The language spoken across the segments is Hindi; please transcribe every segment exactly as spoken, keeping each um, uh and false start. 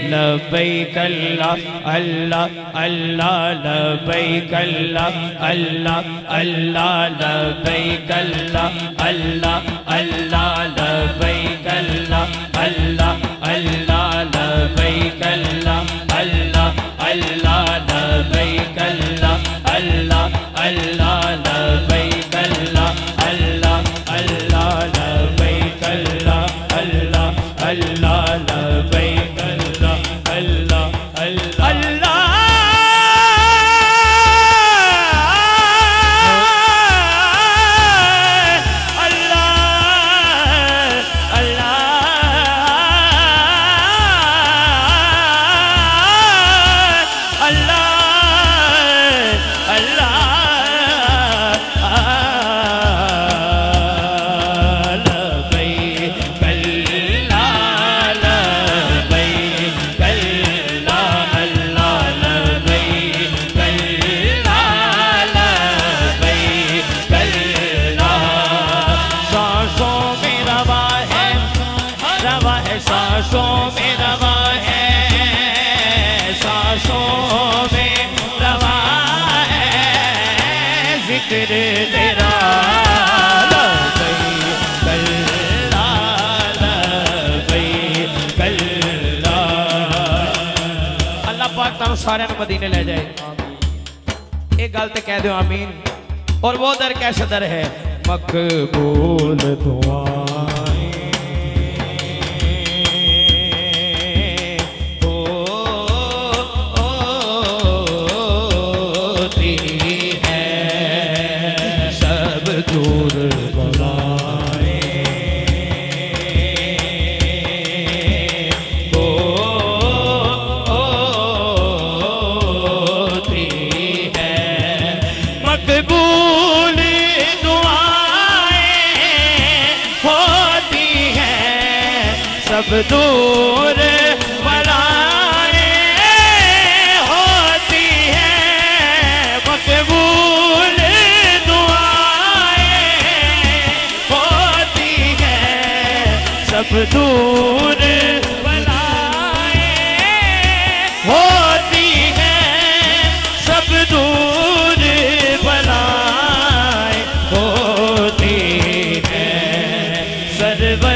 लब्बैक अल्लाह अल्लाह अल्लाह लब्बैक अल्लाह अल्लाह अल्लाह लब्बैक अल्लाह अल्लाह अल्लाह लब्बैक अल्लाह अल्लाह अल्लाह लब्बैक अल्लाह अल्लाह अल्लाह लब्बैक अल्लाह अल्लाह अल्लाह लब्बैक अल्लाह अल्लाह अल्लाह लब्बैक अल्लाह अल्लाह अल्लाह लब्बैक अल्लाह अल्लाह अल्लाह अल्लाह तेरा अल्लाह पाक तुम सारे मदीने ले जाए। एक गल तो कह दो आमीन। और वो दर कैसा दर है? मकबूल दुआएं होती है, सब दूर बलाएं होती है। मकबूल सब दूर बलाएं होती है। मकबूल दुआएं होती है, सब दूर बलाएं होती है, सब दूर बलाएं होती है। सरवर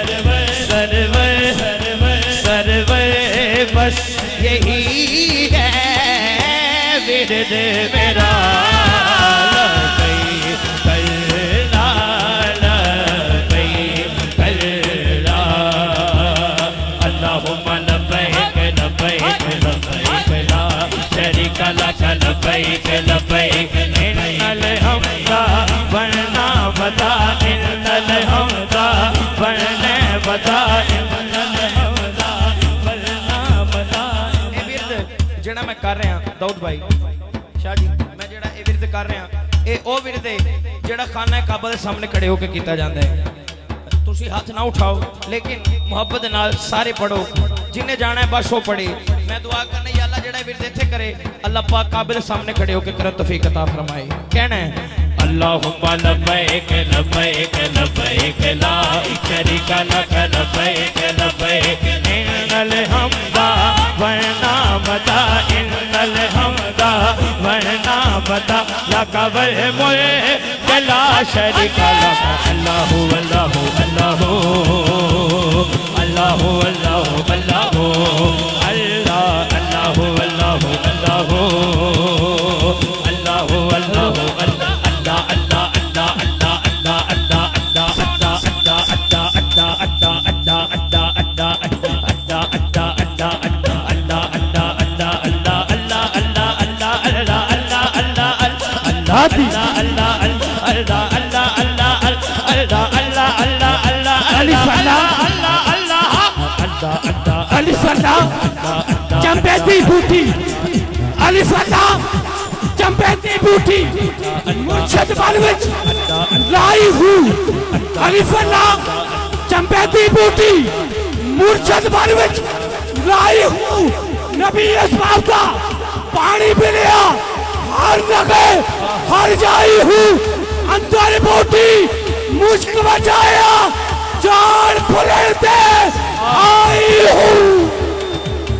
बस यही है विरद मेरा, लब्बैक अल्लाह लब्बैक अल्लाह। अल्लाहुम्मा लब्बैक लब्बैक लब्बैक ला शरीका लक लब्बैक लब्बैक। इन्नल हम्दा वरना बता, इन्नल हम्दा वरना बता, जेड़ा मैं कर रहा दाऊद भाई शाह जी, मैं जेड़ा ये विरद कर रहा ये ओ विरद है जेड़ा खाना काबा दे सामने खड़े होकर किया जाता है। तुसी हाथ ना उठाओ लेकिन मुहब्बत नाल सारे पढ़ो, जिन्हें जाना है बस वो पढ़े। मैं दुआ करना या अल्लाह जेड़ा विरद इत्थे करे अल्लाह पाक काबा दे सामने खड़े होकर करन तौफीक अता फरमाए। कहना है अल्लाहुम्मा लब्बैक लब्बैक लब्बैक ला शरीका लक लब्बैक लब्बैक। इन्नल हम्दा वरना बता, इन्नल हम्दा वरना बता, लक वल मुल्क ला शरीका लक। अल्लाहु अल्लाहु अल्लाहु अल्लाहु अल्लाहु अल्लाहु अल्लाह अल्लाहु अल्लाहु अल्लाहु अल्लाहु अल्लाहु अल्लाह अल्लाह अल्लाह अल्लाह अल्लाह अल्लाह अल्लाह अल्लाह अल्लाह अल्लाह अल्लाह अल्लाह अल्लाह अल्लाह अल्लाह अल्लाह चंपेती बूटी अलिफ अल्लाह चंपेती बूटी मुर्शद बल विच लाई हूं। अलिफ अल्लाह चंपेती बूटी मुर्शद बल विच लाई हूं। नबी असबाब का पानी पी लिया, हर जगह हर जाई हूं। अंदर बूटी मुश्क बचाया, जान फुलते आई हूं।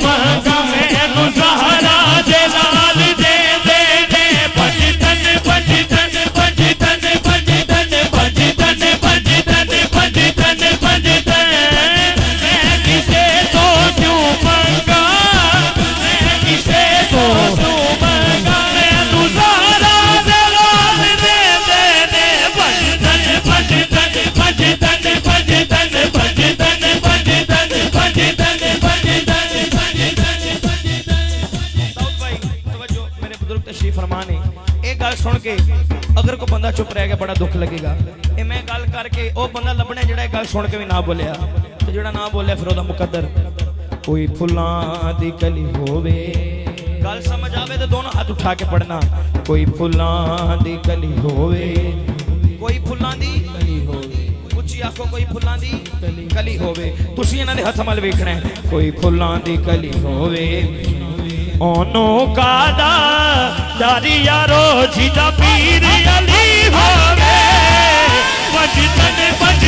मंगा मैनू ज़हरा दे लाल दे दे दे पंज तन पंज तन पंज तन पंज तन पंज तन पंज तन पंज तन पंज तन मैं किसे तो क्यों मंगा मैं किसे तो क्यों मंगा मैनू ज़हरा दे लाल दे दे दे पंज तन पंज तन पंज तन पंज तन पंज तन पंज तन पंज तन पंज तन पंज तन दाऊद भाई तवज्जो, मेरे बुजुर्ग तशरीफ फरमा ने एक गल सुन के अगर कोई बंदा चुप रह गया बड़ा दुख लगेगा। ये मैं गल करके वो बंदा लभना जेड़ा गल सुन के भी ना बोलिया, तो जेड़ा ना बोलिया फिर ओदा मुकद्दर। कोई फुल्लां दी कली होवे, गल समझ आवे तो दोनों हाथ उठा के पढ़ना। कोई फुल्लां दी कली होवे, कोई फुल्लां दी कली होवे, उच्ची आखो कोई फुल्लां दी कली कली होवे। तुसी इन्हां दे हत्थ मल वेखना है। कोई फुल्लां दी कली होवे ओनो कादा दारी यारो जीदा पीर अली होवे पंज तन पंज